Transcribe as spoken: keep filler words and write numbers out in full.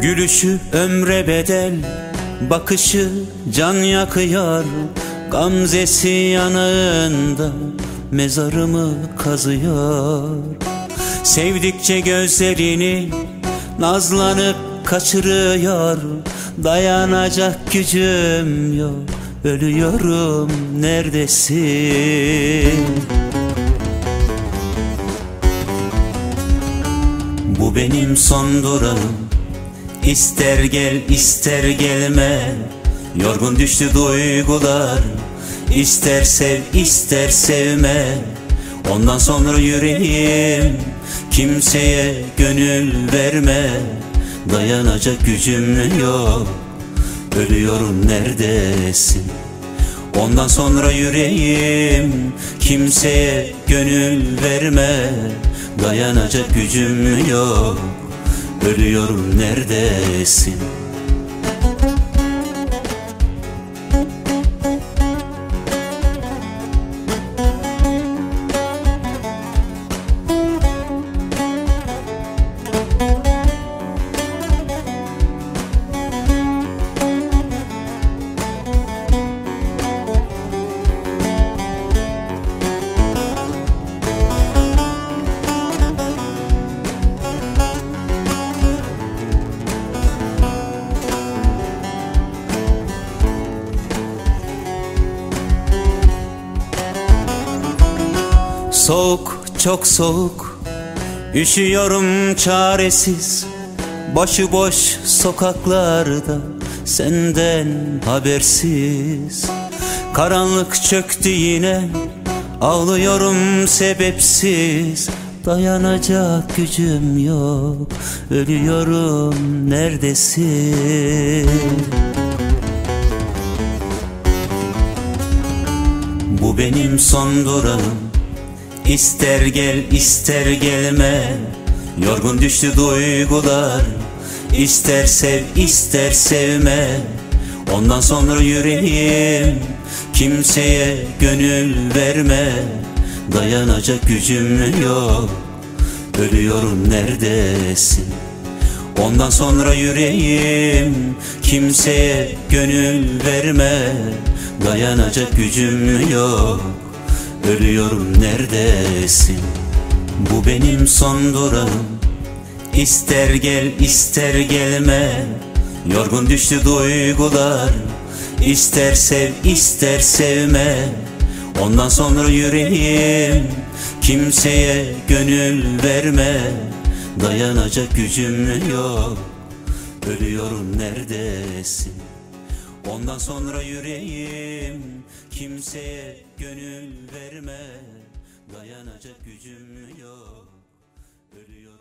Gülüşü ömre bedel, bakışı can yakıyor. Gamzesi yanağında mezarımı kazıyor. Sevdikçe gözlerini nazlanıp kaçırıyor. Dayanacak gücüm yok, ölüyorum, neredesin? Bu benim son durağım, İster gel ister gelme. Yorgun düştü duygular, İster sev ister sevme. Ondan sonra yüreğim kimseye gönül verme. Dayanacak gücüm yok, ölüyorum, neredesin? Ondan sonra yüreğim kimseye gönül verme. Dayanacak gücüm yok, ölüyorum, neredesin? Soğuk, çok soğuk, üşüyorum çaresiz. Başıboş sokaklarda senden habersiz. Karanlık çöktü yine, ağlıyorum sebepsiz. Dayanacak gücüm yok, ölüyorum, neredesin? Bu benim son durağım, İster gel ister gelme. Yorgun düştü duygular, İster sev ister sevme. Ondan sonra yüreğim kimseye gönül verme. Dayanacak gücüm yok, ölüyorum, neredesin? Ondan sonra yüreğim kimseye gönül verme. Dayanacak gücüm yok, ölüyorum, neredesin? Bu benim son durağım, İster gel ister gelme. Yorgun düştü duygular, İster sev ister sevme. Ondan sonra yüreğim kimseye gönül verme. Dayanacak gücüm yok, ölüyorum, neredesin? Ondan sonra yüreğim kimseye gönül verme. Dayanacak gücüm yok, ölüyorum.